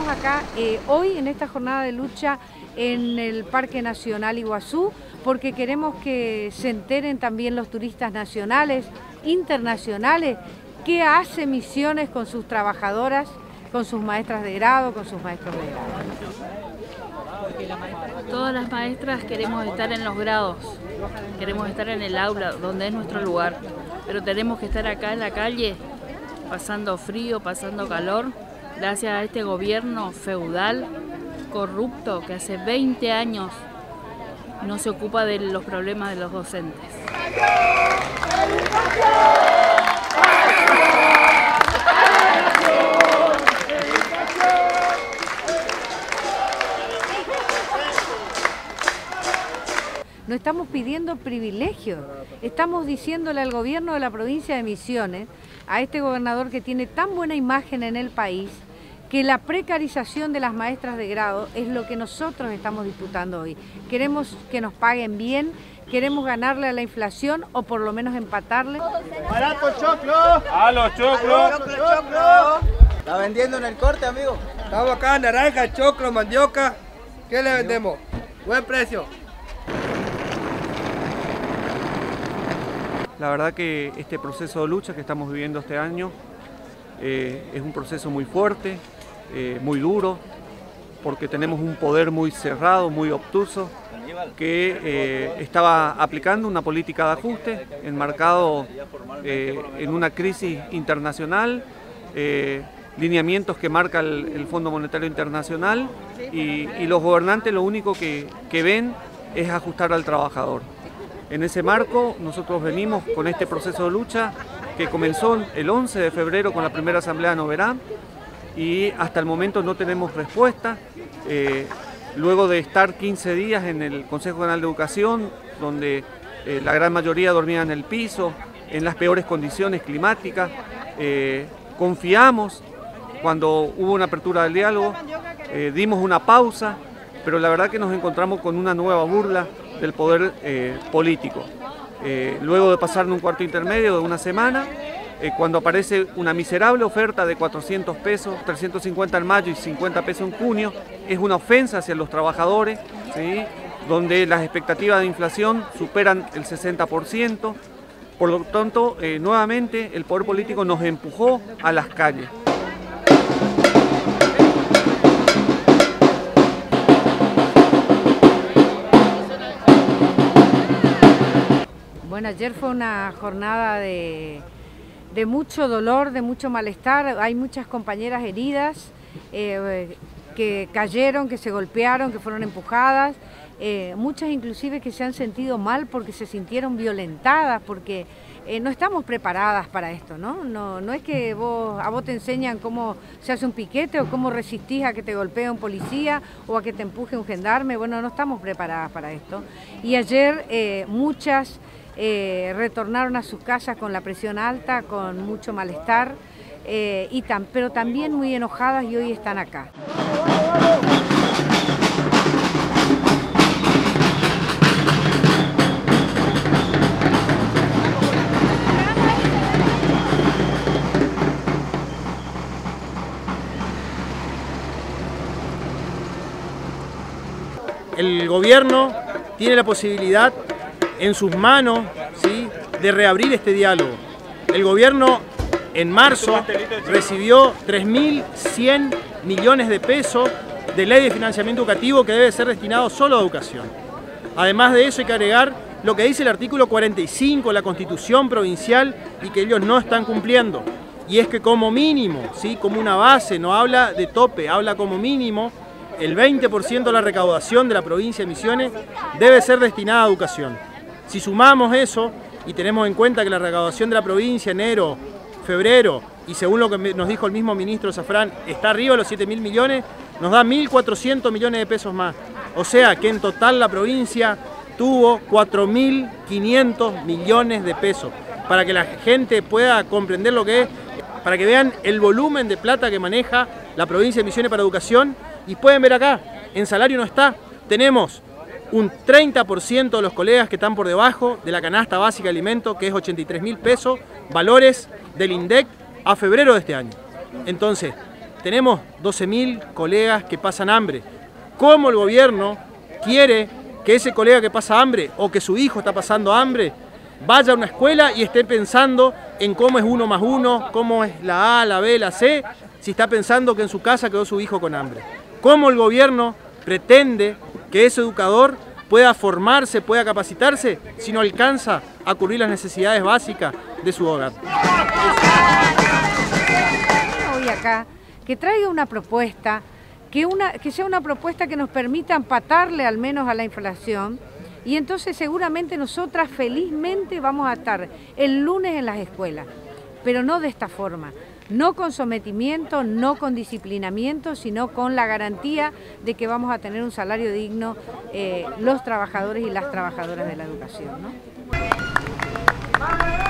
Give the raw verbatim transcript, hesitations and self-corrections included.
acá eh, hoy en esta jornada de lucha en el Parque Nacional Iguazú porque queremos que se enteren también los turistas nacionales, internacionales, qué hace Misiones con sus trabajadoras, con sus maestras de grado, con sus maestros de grado. Todas las maestras queremos estar en los grados, queremos estar en el aula, donde es nuestro lugar, pero tenemos que estar acá en la calle, pasando frío, pasando calor, gracias a este gobierno feudal, corrupto, que hace veinte años no se ocupa de los problemas de los docentes. No estamos pidiendo privilegios, estamos diciéndole al gobierno de la provincia de Misiones, a este gobernador que tiene tan buena imagen en el país, que la precarización de las maestras de grado es lo que nosotros estamos disputando hoy. Queremos que nos paguen bien, queremos ganarle a la inflación o por lo menos empatarle. ¡Barato choclo! ¡A los choclos! ¡Choclo, choclo! ¿Está vendiendo en el corte, amigo? Estamos acá, naranja, choclo, mandioca. ¿Qué le vendemos? Buen precio. La verdad que este proceso de lucha que estamos viviendo este año eh, es un proceso muy fuerte, eh, muy duro, porque tenemos un poder muy cerrado, muy obtuso, que eh, estaba aplicando una política de ajuste enmarcado eh, en una crisis internacional, eh, lineamientos que marca el, el Fondo Monetario Internacional y, y los gobernantes lo único que, que ven es ajustar al trabajador. En ese marco nosotros venimos con este proceso de lucha que comenzó el once de febrero con la primera asamblea de Noverá y hasta el momento no tenemos respuesta. Eh, luego de estar quince días en el Consejo General de Educación, donde eh, la gran mayoría dormía en el piso, en las peores condiciones climáticas, eh, confiamos cuando hubo una apertura del diálogo, eh, dimos una pausa, pero la verdad que nos encontramos con una nueva burla del poder eh, político. Eh, luego de pasar en un cuarto intermedio de una semana, eh, cuando aparece una miserable oferta de cuatrocientos pesos, trescientos cincuenta en mayo y cincuenta pesos en junio, es una ofensa hacia los trabajadores, ¿sí? Donde las expectativas de inflación superan el sesenta por ciento, por lo tanto, eh, nuevamente el poder político nos empujó a las calles. Bueno, ayer fue una jornada de, de mucho dolor, de mucho malestar. Hay muchas compañeras heridas eh, que cayeron, que se golpearon, que fueron empujadas. Eh, muchas inclusive que se han sentido mal porque se sintieron violentadas, porque eh, no estamos preparadas para esto, ¿no? No, no es que vos, a vos te enseñan cómo se hace un piquete o cómo resistís a que te golpee un policía o a que te empuje un gendarme. Bueno, no estamos preparadas para esto. Y ayer eh, muchas Eh, retornaron a sus casas con la presión alta, con mucho malestar, eh, y tan, pero también muy enojadas y hoy están acá. El gobierno tiene la posibilidad en sus manos, ¿sí?, de reabrir este diálogo. El gobierno en marzo recibió tres mil cien millones de pesos de ley de financiamiento educativo que debe ser destinado solo a educación. Además de eso hay que agregar lo que dice el artículo cuarenta y cinco de la Constitución provincial y que ellos no están cumpliendo. Y es que como mínimo, ¿sí?, como una base, no habla de tope, habla como mínimo, el veinte por ciento de la recaudación de la provincia de Misiones debe ser destinada a educación. Si sumamos eso y tenemos en cuenta que la recaudación de la provincia enero, febrero y según lo que nos dijo el mismo ministro Zafrán está arriba de los siete mil millones, nos da mil cuatrocientos millones de pesos más. O sea que en total la provincia tuvo cuatro mil quinientos millones de pesos. Para que la gente pueda comprender lo que es, para que vean el volumen de plata que maneja la provincia de Misiones para educación y pueden ver acá, en salario no está, tenemos un treinta por ciento de los colegas que están por debajo de la canasta básica de alimentos, que es ochenta y tres mil pesos, valores del INDEC a febrero de este año. Entonces, tenemos doce mil colegas que pasan hambre. ¿Cómo el gobierno quiere que ese colega que pasa hambre o que su hijo está pasando hambre vaya a una escuela y esté pensando en cómo es uno más uno, cómo es la A, la B, la C, si está pensando que en su casa quedó su hijo con hambre? ¿Cómo el gobierno pretende que ese educador pueda formarse, pueda capacitarse, si no alcanza a cubrir las necesidades básicas de su hogar? Hoy acá, que traiga una propuesta, que, una, que sea una propuesta que nos permita empatarle al menos a la inflación, y entonces seguramente nosotras felizmente vamos a estar el lunes en las escuelas, pero no de esta forma. No con sometimiento, no con disciplinamiento, sino con la garantía de que vamos a tener un salario digno eh, los trabajadores y las trabajadoras de la educación, ¿no?